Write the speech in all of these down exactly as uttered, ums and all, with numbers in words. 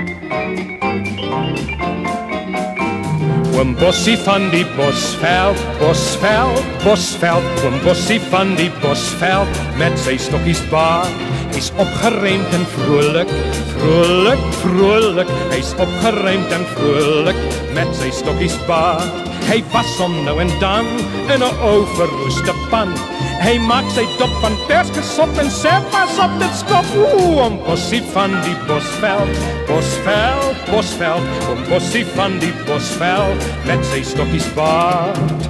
Oom Bossie van die Bosveld, Bosveld, Bosveld. Oom Bossie van die Bosveld, met sy stokkies baard. Hy's opgeruimd en vrolik, vrolik, vrolik. Hy's opgeruimd en vrolik, met sy stokkies baard. Hy was hom nou en dan in 'n ou verroeste pan. Hy maak sy dop van persgesop en sê pas op dit skop. Oeh, Oom Bossie van die Bosveld, Bosveld, Bosveld. Oom Bossie van die Bosveld, met sy stokkies baard.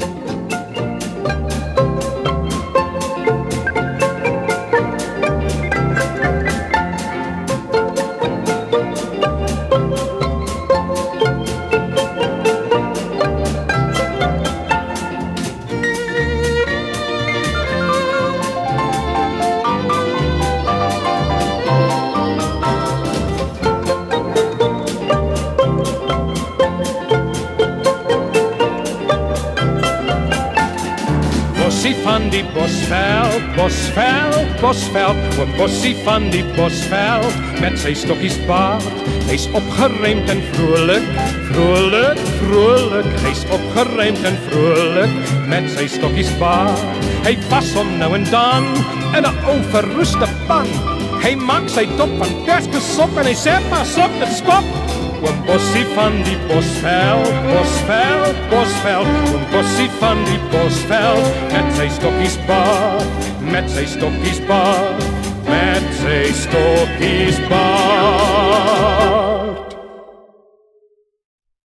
Bossie van die Bosveld, Bosveld, Bosveld. Oom Bossie van die Bosveld, met sy stokkies baard. Hy's opgeruimd en vrolik, vrolik, vrolik. Hy's opgeruimd en vrolik, met sy stokkies baard. Hy was hom nou en dan in 'n ou verroeste pan. Hy maak sy dop van persgesop en hy sê pas op dit skop. Oom Bossie van die Bosveld, Bosveld, Bosveld. Oom Bossie van die Bosveld, met sy stokkies baard, met sy stokkies baard, met sy stokkies baard.